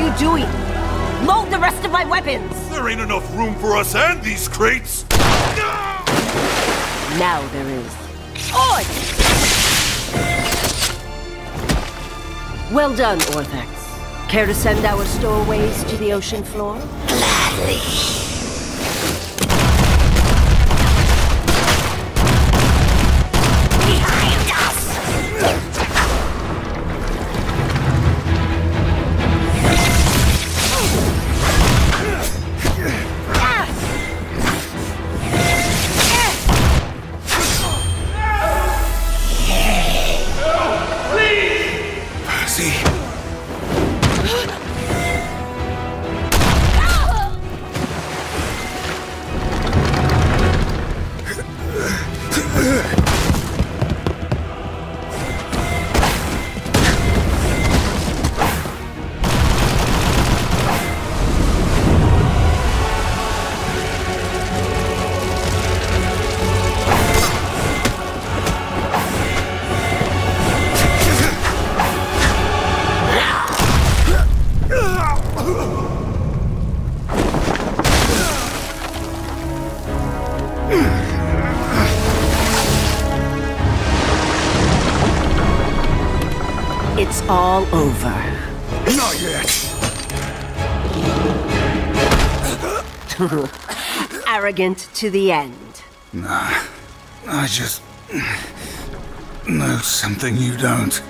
you doing? Load the rest of my weapons! There ain't enough room for us and these crates! Now there is. On! Well done, Orthax. Care to send our stowaways to the ocean floor? Gladly. Behind us! It's all over. Not yet! Arrogant to the end. Nah, I just know something you don't.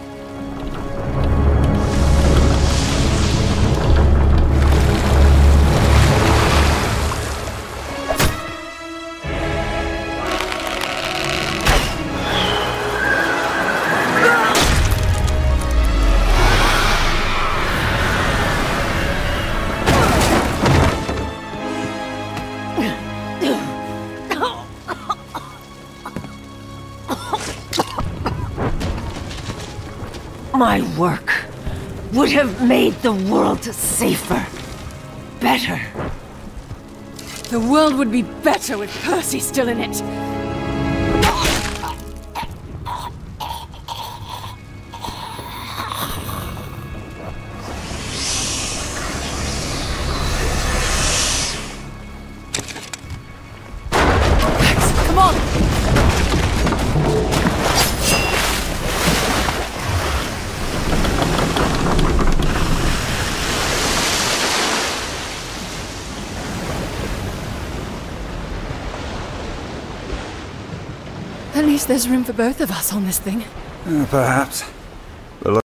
My work would have made the world safer. Better. The world would be better with Percy still in it. Come on! At least there's room for both of us on this thing. Perhaps.